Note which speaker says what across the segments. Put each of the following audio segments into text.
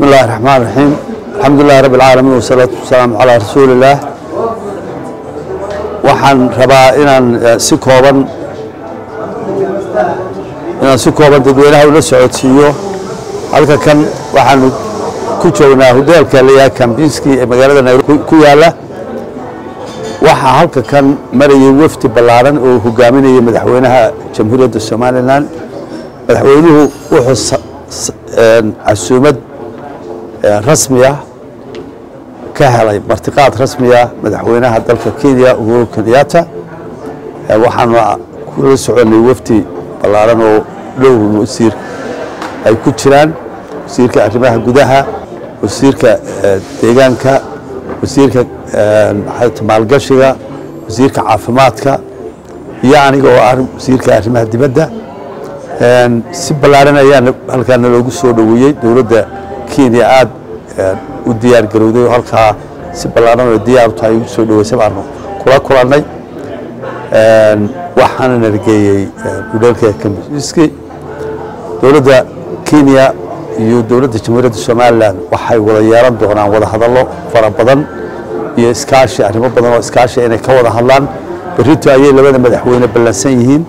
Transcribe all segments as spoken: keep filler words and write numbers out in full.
Speaker 1: بسم الله الرحمن الرحيم. الحمد لله رب العالمين والصلاة والسلام على رسول الله. waxaan rabaa inaan si kooban inaan si kooban dadweynaha ula socodsiiyo halka kan waxaan ku joognaa hoteelka Leeyahay Kambinski ee magaalada Nairobi ku yaala. waxa halka kan marayay wafdi ballaaran oo hogaaminaya madaxweynaha Jamhuuriyadda Soomaaliland. madaxweynuhu wuxuu casuumad rasmi ah ka helay martiqaad rasmi ah madaxweynaha dalka Kenya Uhuru Kenyatta. waxaan kula soconay wafdi ballaaran oo dhowr wasiir ay ku jiraan wasiirka arrimaha gudaha, wasiirka deegaanka, wasiirka maalgashiga, wasiirka caafimaadka iyo aniga oo ah wasiirka arrimaha dibadda. si ballaaran ayaan halkaan loogu soo dhaweeyay. dowladda Kenya aad u diyaar garowday halka si ballaaran oo diyaar u tahay u soo dhaweysay baan kula kulannay. waxaan nargeeyay hoteelka Kambinski. dowladda Kenya iyo dowladda Jamhuuriyadda Soomaaliland waxay wada yeelan doonaan wada hadallo fara badan iyo iskaashi arrimo badan oo iskaashi inay ka wada hadlaan. berrito ayay labada madaxweyne ballansan yihiin.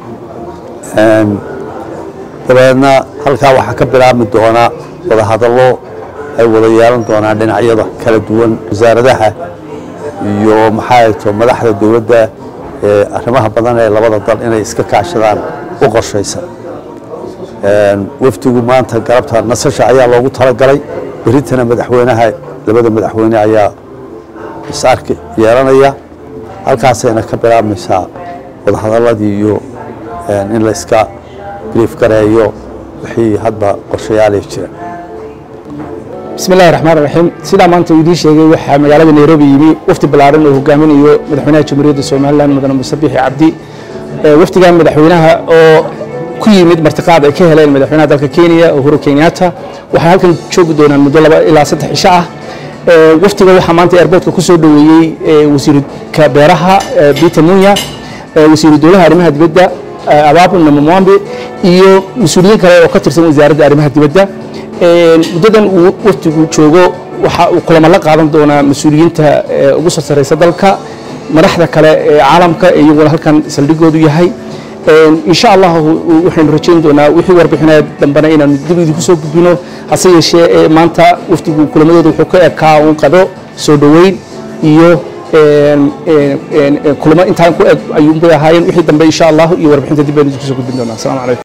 Speaker 1: dabeedna halkaa waxaa ka bilaabmi doona wada hadallo ay wada yeelan doonaan dhinacyada kala duwan, wasaaradaha iyo maxaa madaxda dowladda ee arrimaha badan ee labada dal inay iska kaashadaan u qorshaysan. wafdigu maanta galabta nasasha ayaa loogu talagalay. berritana madaxweynaha labada madaxweyne ayaa is-arki yeelanaya. halkaasayna ka bilaabmaysaa wada hadalladii iyo in la iska brief gareeyo wixii hadba qorshayaal jira.
Speaker 2: بسم الله الرحمن الرحيم. سيدا maanta idin sheegay waxa magaalada Nairobi yimi wafdi ballaaran oo hogaaminayo madaxweynaha Jamhuuriyadda Soomaaliland Mudane Muuse Biixi Cabdi. wafdigan madaxweynaha oo ku yimid martiqaad ay ka heleen madaxweynaha dalka Kenya Uhuru Kenyatta waxa halkan joogi doonaan muddo laba ilaa saddex cisho ah. wafdiga waxa maanta airportka ku soo dhaweeyay wasiirka beeraha Peter Munya, wasiirka dowladda arrimaha dibadda Ababu Namwambi iyo mas'uuliyiin kale oo ka tirsan wasaaradda arrimaha dibadda. muddadan uu wafdigu joogo waxa uu kulamo la qaadan doonaa mas'uuliyiinta ugu soo sareysa dalka, madaxda kale ee caalamka iyagoo halkan saldhigoodu yahay. insha Allah waxaan rajayn doonaa wixii warbixinaad dambana inaan dib idinku soo gudbino. hase yeeshee maanta wafdigu kulamadooda wuxuu ka ekaa uu qado soo dhaweyn iyo kulamo intaan ku eg ayuu ahaayeen. wixii dambe insha Allah iyo warbixinta dib aynu isku soo gudbin doonaa. Assalaamu calaykum.